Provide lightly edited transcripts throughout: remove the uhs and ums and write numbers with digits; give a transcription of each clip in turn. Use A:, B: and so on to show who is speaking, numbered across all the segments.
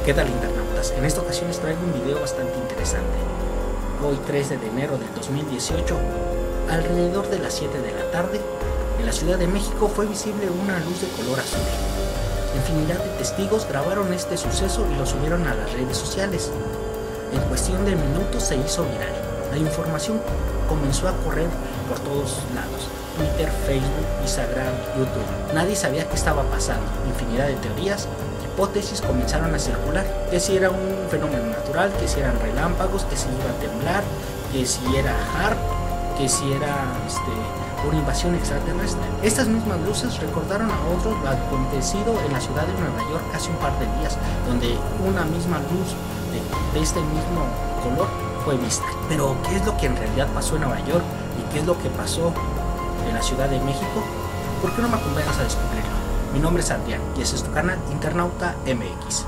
A: ¿Qué tal, internautas? En esta ocasión les traigo un video bastante interesante. Hoy 13 de enero del 2018, alrededor de las 7 de la tarde, en la Ciudad de México fue visible una luz de color azul. Infinidad de testigos grabaron este suceso y lo subieron a las redes sociales. En cuestión de minutos se hizo viral. La información comenzó a correr por todos lados: Twitter, Facebook, Instagram, YouTube. Nadie sabía qué estaba pasando. Infinidad de teorías, hipótesis comenzaron a circular, que si era un fenómeno natural, que si eran relámpagos, que si iba a temblar, que si era HAARP, que si era una invasión extraterrestre. Estas mismas luces recordaron a otros lo acontecido en la ciudad de Nueva York hace un par de días, donde una misma luz de este mismo color fue vista. Pero ¿qué es lo que en realidad pasó en Nueva York y qué es lo que pasó en la Ciudad de México? ¿Por qué no me acompañas a descubrirlo? Mi nombre es Adrián y este es tu canal Internauta MX.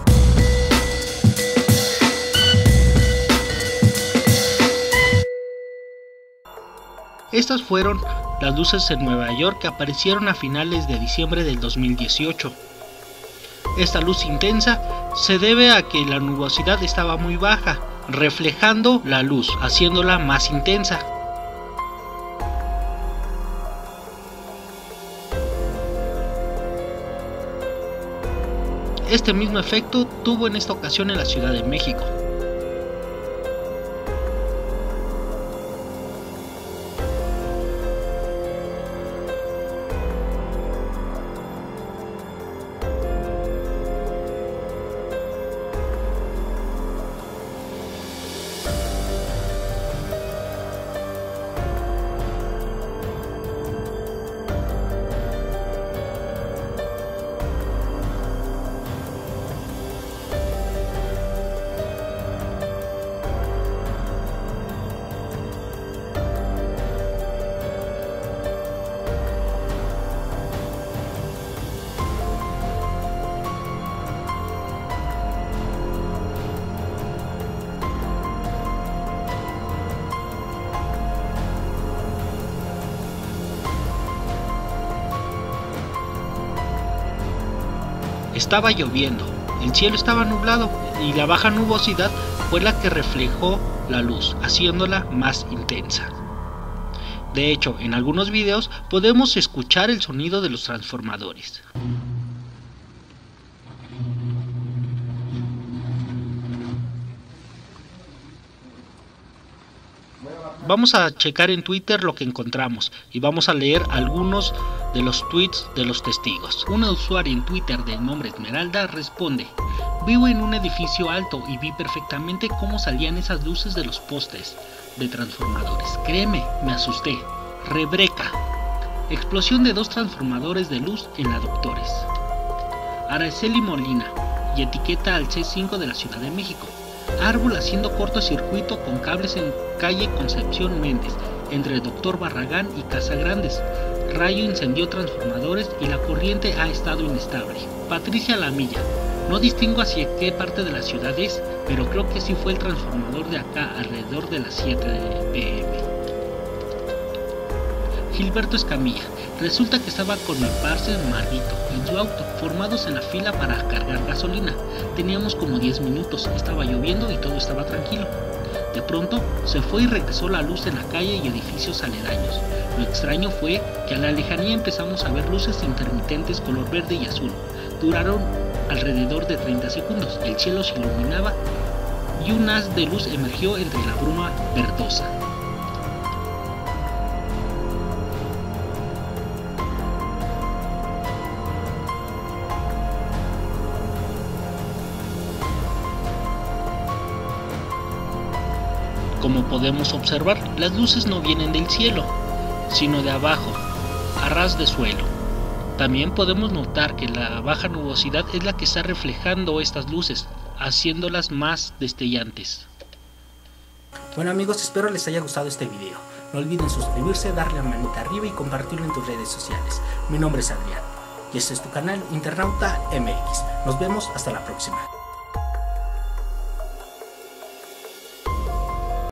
A: Estas fueron las luces en Nueva York que aparecieron a finales de diciembre del 2018. Esta luz intensa se debe a que la nubosidad estaba muy baja, reflejando la luz, haciéndola más intensa. Este mismo efecto tuvo en esta ocasión en la Ciudad de México. Estaba lloviendo, el cielo estaba nublado y la baja nubosidad fue la que reflejó la luz, haciéndola más intensa. De hecho, en algunos videos podemos escuchar el sonido de los transformadores. Vamos a checar en Twitter lo que encontramos y vamos a leer algunos de los tweets de los testigos. Una usuaria en Twitter de nombre Esmeralda responde: vivo en un edificio alto y vi perfectamente cómo salían esas luces de los postes de transformadores. Créeme, me asusté. Rebreca: explosión de 2 transformadores de luz en la Doctores. Araceli Molina, y etiqueta al C5 de la Ciudad de México. Árbol haciendo cortocircuito con cables en calle Concepción Méndez, entre Doctor Barragán y Casa Grandes. Rayo incendió transformadores y la corriente ha estado inestable. Patricia Lamilla: no distingo hacia qué parte de la ciudad es, pero creo que sí fue el transformador de acá alrededor de las 7 p.m. Gilberto Escamilla: resulta que estaba con mi parce Marguito en su auto, formados en la fila para cargar gasolina. Teníamos como 10 minutos, estaba lloviendo y todo estaba tranquilo. De pronto se fue y regresó la luz en la calle y edificios aledaños. Lo extraño fue que a la lejanía empezamos a ver luces intermitentes color verde y azul. Duraron alrededor de 30 segundos, el cielo se iluminaba y un haz de luz emergió entre la bruma verdosa. Como podemos observar, las luces no vienen del cielo, sino de abajo, a ras de suelo. También podemos notar que la baja nubosidad es la que está reflejando estas luces, haciéndolas más destellantes. Bueno amigos, espero les haya gustado este video. No olviden suscribirse, darle a manita arriba y compartirlo en tus redes sociales. Mi nombre es Adrián y este es tu canal Internauta MX. Nos vemos hasta la próxima.